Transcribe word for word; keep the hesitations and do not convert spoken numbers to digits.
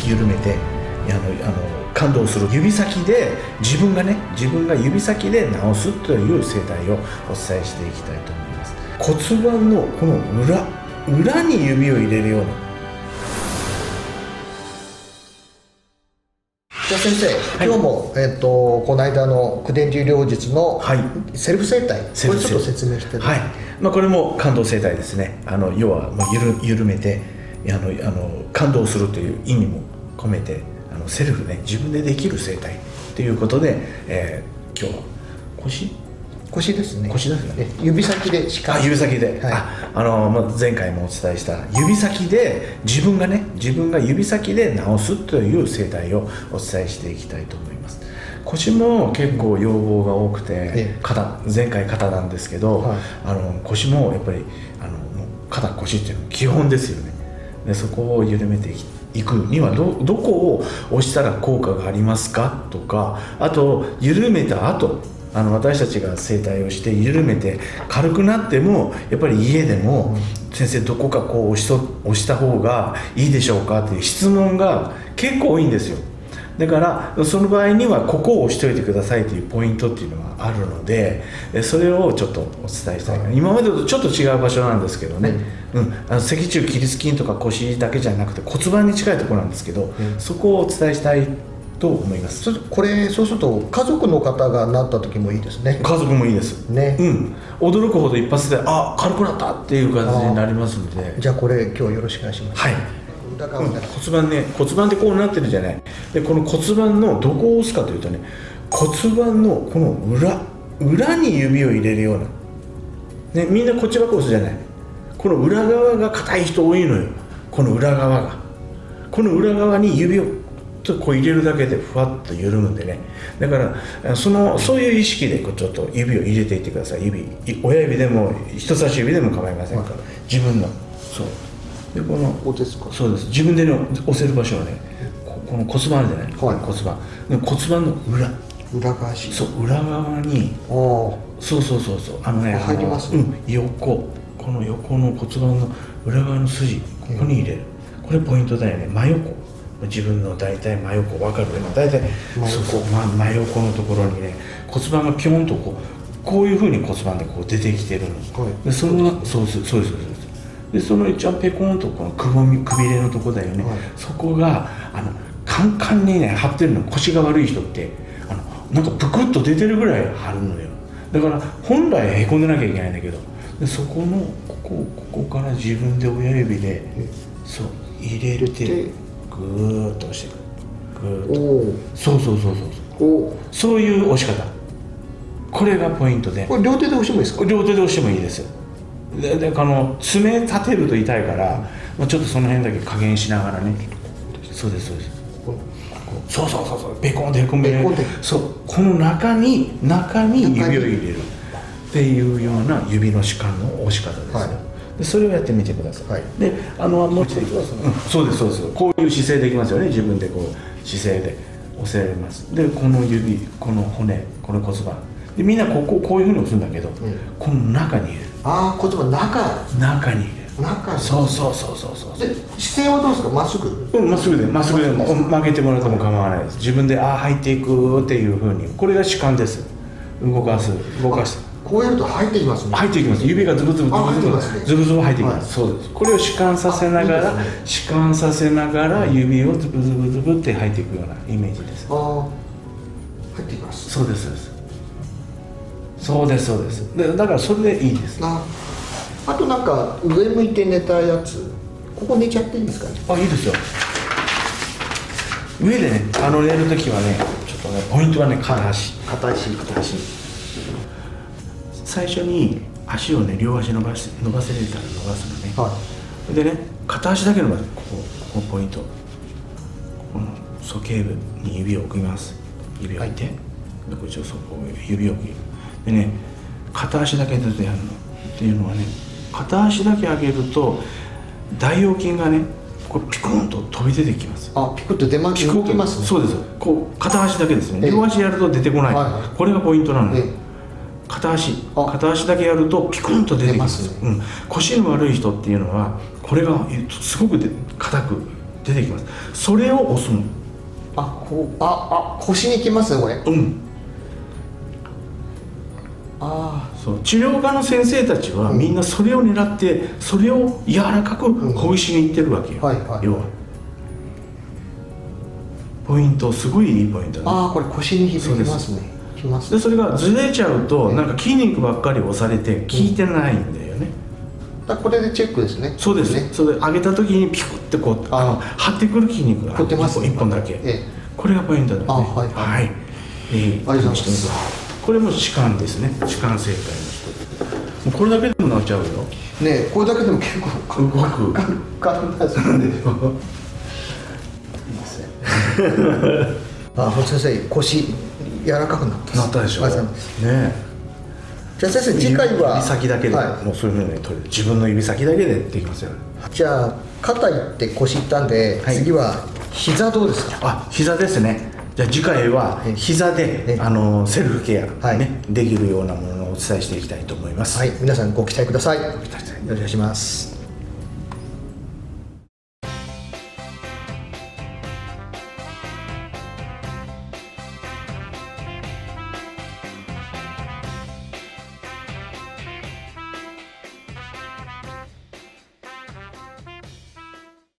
緩めてあのあの感動する。指先で自分がね自分が指先で直すという生態をお伝えしていきたいと思います。骨盤のこの裏裏に指を入れるような。 じゃあ先生、はい、今日も、えー、とこの間の九伝流療術のセルフ生態、はい、これちょっと説明してください。 はい、まあ、これも感動生態ですね。あの要はもう緩緩めてあのあの感動するという意味も込めて、あのセルフね自分でできる生態ということで、えー、今日は腰腰ですね。 腰ですね。 指先でしかあ指先で、はい、ああの、まあ、前回もお伝えした指先で自分がね自分が指先で直すという生態をお伝えしていきたいと思います。腰も結構要望が多くて、ええ、肩前回肩なんですけど、はい、あの腰もやっぱりあの肩腰っていうのは基本ですよね。でそこを緩めていくには ど, どこを押したら効果がありますかとか、あと緩めた後あの私たちが整体をして緩めて軽くなってもやっぱり家でも、うん、先生どこかこう押しと押した方がいいでしょうかっていう質問が結構多いんですよ。だからその場合にはここを押しといてくださいというポイントっていうのがあるので、それをちょっとお伝えしたい、はい、今までとちょっと違う場所なんですけどね、うんうん、あの脊柱起立筋とか腰だけじゃなくて骨盤に近いところなんですけど、うん、そこをお伝えしたいと思います。 これそうすると家族の方がなった時もいいですね。 家族もいいですね、うん、驚くほど一発であ軽くなったっていう形になりますので。 じゃあこれ今日よろしくお願いします。 はい、うん、骨盤ね骨盤でこうなってるじゃない。でこの骨盤のどこを押すかというとね、骨盤のこの裏裏に指を入れるような、ね、みんなこっちばっか押すじゃない。この裏側が硬い人多いのよ。この裏側がこの裏側に指をちょっとこう入れるだけでふわっと緩むんでね。だからそのそういう意識でこうちょっと指を入れていってください。指親指でも人差し指でも構いませんから、自分のそうでこのここですか。 そうです。自分で、ね、押せる場所はね こ, この骨盤あるじゃない、はい、骨盤で骨盤の裏裏側しそう裏側にそうそうそうそうあのね入ります、 うん、横この横の骨盤の裏側の筋ここに入れる、これポイントだよね。真横自分の大体真横分かるけど大体真横、ま、真横のところにね骨盤がピョンとこうこういうふうに骨盤でこう出てきてるの、はい、でそのそうそうそうそうでその一番ペコンとこのくぼみくびれのとこだよね、はい、そこがあのカンカンにね張ってるの。腰が悪い人ってあのなんかぷくっと出てるぐらい張るのよ。だから本来へこんでなきゃいけないんだけど、でそこのここここから自分で親指でそう入れてぐーっと押していく。ぐーっとそうそうそうそうそういう押し方、これがポイントで。 これ両手で押してもいいですか。 両手で押してもいいですよ。でであの爪立てると痛いから、まあ、ちょっとその辺だけ加減しながらね。そうですそうです。こうそうそうそうそうペコンってへこめる。そうこの中に中に指を入れるっていうような指の弛緩の押し方ですよ、はい、でそれをやってみてください、はい、であのもう一度いきます、うん、そうですそうです。こういう姿勢できますよね。自分でこう姿勢で押せられます。でこの指この骨この骨盤でみんなこここういうふうに押すんだけど、うん、この中に入れる。 ああ骨盤中中に入れる。 中にそうそうそうそうそう。 で姿勢はどうですか。まっすぐ。 うんまっすぐでまっすぐで曲げてもらっても構わないです。自分でああ入っていくっていうふうに、これが弛緩です。動かす動かす。 こうやると入っていきますね。 入っていきます。指がズブズブズブズブズブズブ入っていきます。はい、そうです。これを弛緩させながら、ね、弛緩させながら指をズブズブズブって入っていくようなイメージです。 ああ入っていきます。 そうですそうです。そうですそうです。でだからそれでいいです。 ああとなんか上向いて寝たやつ、ここ寝ちゃっていいんですかね。 あいいですよ。上でねあの寝るときはねちょっとねポイントはね片足片足片足。 最初に足をね両足伸ばし伸ばせれたら伸ばすのね、はい、でね片足だけ伸ばす。ここここポイント、この鼠径部に指を置きます。指を置いて、はい、でこっちをそこ指を置きでね片足だけずつやるのっていうのはね、片足だけ上げると大腰筋がねこうピクンと飛び出てきます。 あピクッと出ます。動きますね。 そうです。こう片足だけですね。両足やると出てこない、はいはい、これがポイントなので、ええ片足片足だけやるとピクンと出てきます。うん、腰の悪い人っていうのはこれがすごく硬く出てきます。それを押すの。 あ、こう、ああ腰にきますねこれ。 うん。 ああ、 そう治療科の先生たちはみんなそれを狙ってそれを柔らかくほぐしにいってるわけよ、 はいはい、 要はポイント、すごいいいポイントね。 ああ、これ腰に響きますね。きますでそれがずれちゃうとなんか筋肉ばっかり押されて効いてないんだよね。 だこれでチェックですね。 そうですね。それで上げた時にピクってこうあの張ってくる筋肉がこってますねいっぽんだけ、 ええ、 これがポイントなんで、 あ、はいはい、 はい、えー、 ありがとうございます。これも歯間ですね。歯間整体の人、これだけでもなっちゃうよね。これだけでも結構動く簡単ですね。いいですね。あ、先生腰柔らかくなったなったでしょ。ね。 じゃあ先生次回は指先だけで、 はい、 もうそういうふうに取れる。自分の指先だけでできますよ。 じゃあ肩いって腰いったんで、はい、次は膝どうですか。 あ、膝ですね。じゃあ次回は膝であのセルフケア、はい、ね、できるようなものをお伝えしていきたいと思います。 はい、皆さんご期待ください。 ご期待ください。 お願いします。